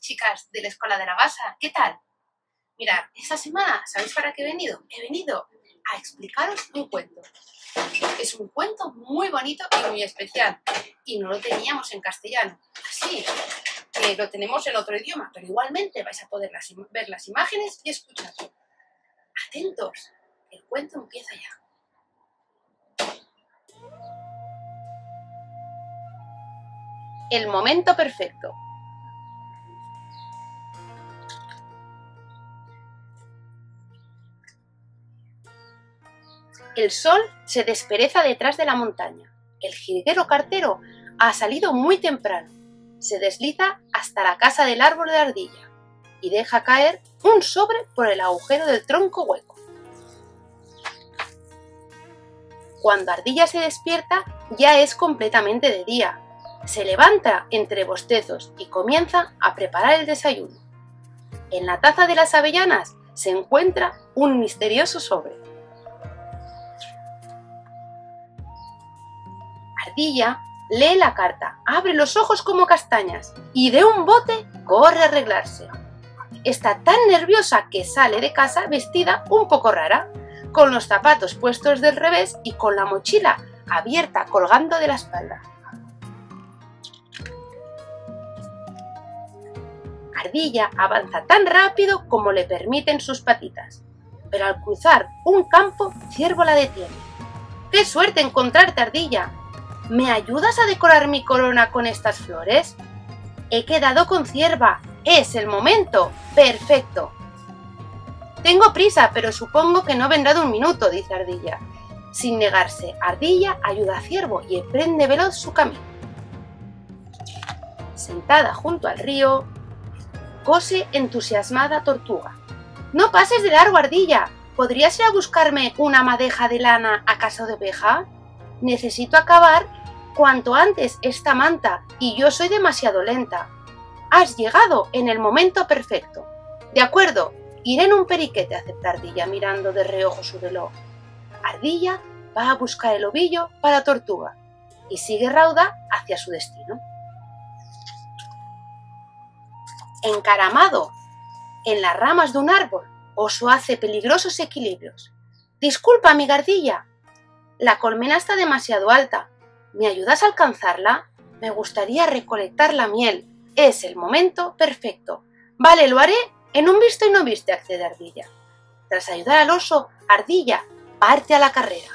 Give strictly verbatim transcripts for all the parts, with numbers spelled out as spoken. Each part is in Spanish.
chicas de la Escuela de la Basa, ¿qué tal? Mirad, esta semana, ¿sabéis para qué he venido? He venido a explicaros un cuento. Es un cuento muy bonito y muy especial y no lo teníamos en castellano. Así que lo tenemos en otro idioma, pero igualmente vais a poder las, ver las imágenes y escucharlo. Atentos, el cuento empieza ya. El momento perfecto. El sol se despereza detrás de la montaña. El jilguero cartero ha salido muy temprano. Se desliza hasta la casa del árbol de Ardilla y deja caer un sobre por el agujero del tronco hueco. Cuando Ardilla se despierta, ya es completamente de día. Se levanta entre bostezos y comienza a preparar el desayuno. En la taza de las avellanas se encuentra un misterioso sobre. Ardilla lee la carta, abre los ojos como castañas y de un bote corre a arreglarse. Está tan nerviosa que sale de casa vestida un poco rara, con los zapatos puestos del revés y con la mochila abierta colgando de la espalda. Ardilla avanza tan rápido como le permiten sus patitas, pero al cruzar un campo, Ciervo la detiene. ¡Qué suerte encontrarte, Ardilla! ¿Me ayudas a decorar mi corona con estas flores? He quedado con Cierva. Es el momento perfecto. Tengo prisa, pero supongo que no vendrá de un minuto, dice Ardilla. Sin negarse, Ardilla ayuda a Ciervo y emprende veloz su camino. Sentada junto al río, cose entusiasmada Tortuga. No pases de largo, Ardilla. ¿Podrías ir a buscarme una madeja de lana a casa de Oveja? Necesito acabar cuanto antes esta manta y yo soy demasiado lenta. Has llegado en el momento perfecto. De acuerdo, iré en un periquete, acepta Ardilla mirando de reojo su reloj. Ardilla va a buscar el ovillo para Tortuga y sigue rauda hacia su destino. Encaramado en las ramas de un árbol, Oso hace peligrosos equilibrios. Disculpa, amiga Ardilla. La colmena está demasiado alta. ¿Me ayudas a alcanzarla? Me gustaría recolectar la miel. Es el momento perfecto. Vale, lo haré en un visto y no viste, accede Ardilla. Tras ayudar al oso, Ardilla parte a la carrera.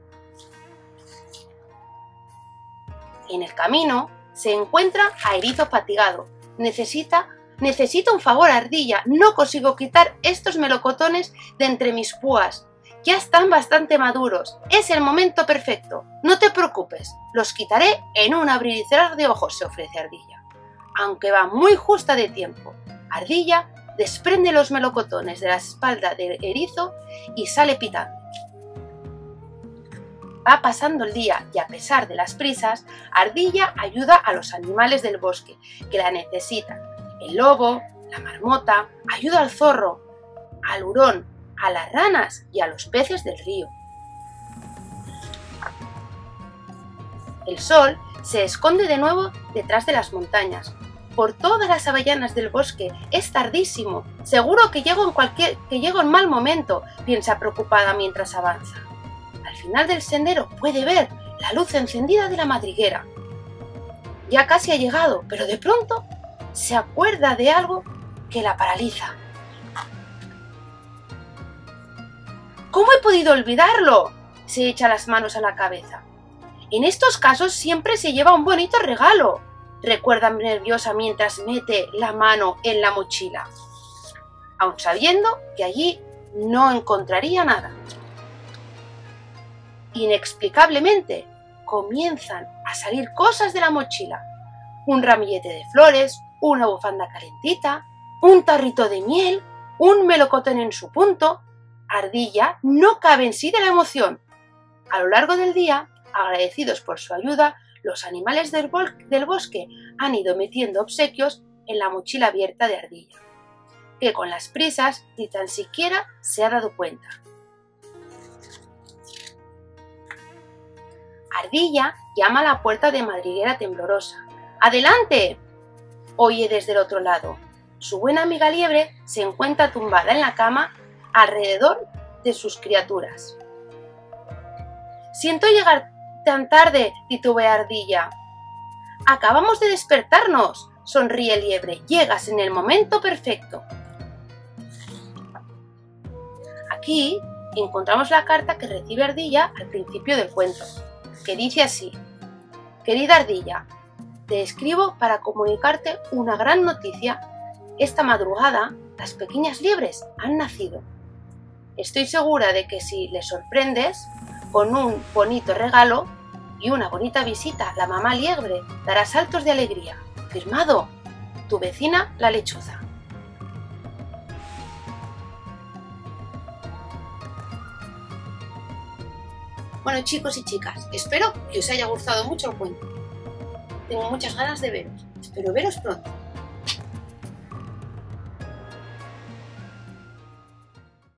En el camino se encuentra a Erizo fatigado. Necesita, necesita un favor, Ardilla. No consigo quitar estos melocotones de entre mis púas. Ya están bastante maduros. Es el momento perfecto. No te preocupes. Los quitaré en un abrir y cerrar de ojos, se ofrece Ardilla. Aunque va muy justa de tiempo, Ardilla desprende los melocotones de la espalda de Erizo y sale pitando. Va pasando el día y a pesar de las prisas, Ardilla ayuda a los animales del bosque que la necesitan. El lobo, la marmota, ayuda al zorro, al hurón, a las ranas y a los peces del río. El sol se esconde de nuevo detrás de las montañas. Por todas las avellanas del bosque es tardísimo. Seguro que llego en cualquier, que llego en mal momento, piensa preocupada mientras avanza. Al final del sendero puede ver la luz encendida de la madriguera. Ya casi ha llegado, pero de pronto se acuerda de algo que la paraliza. ¿Cómo he podido olvidarlo? Se echa las manos a la cabeza. En estos casos siempre se lleva un bonito regalo, recuerda nerviosa mientras mete la mano en la mochila, aun sabiendo que allí no encontraría nada. Inexplicablemente comienzan a salir cosas de la mochila. Un ramillete de flores, una bufanda calentita, un tarrito de miel, un melocotón en su punto. Ardilla no cabe en sí de la emoción. A lo largo del día, agradecidos por su ayuda, los animales del, del bosque han ido metiendo obsequios en la mochila abierta de Ardilla, que con las prisas ni tan siquiera se ha dado cuenta. Ardilla llama a la puerta de madriguera temblorosa. ¡Adelante!, oye desde el otro lado. Su buena amiga liebre se encuentra tumbada en la cama alrededor de sus criaturas. «Siento llegar tan tarde», titubea Ardilla. «Acabamos de despertarnos», sonríe Liebre. «Llegas en el momento perfecto». Aquí encontramos la carta que recibe Ardilla al principio del cuento, que dice así: «Querida Ardilla, te escribo para comunicarte una gran noticia. Esta madrugada las pequeñas liebres han nacido. Estoy segura de que si les sorprendes con un bonito regalo y una bonita visita, la mamá liebre dará saltos de alegría. Firmado, tu vecina la lechuza». Bueno, chicos y chicas, espero que os haya gustado mucho el cuento. Tengo muchas ganas de veros. Espero veros pronto.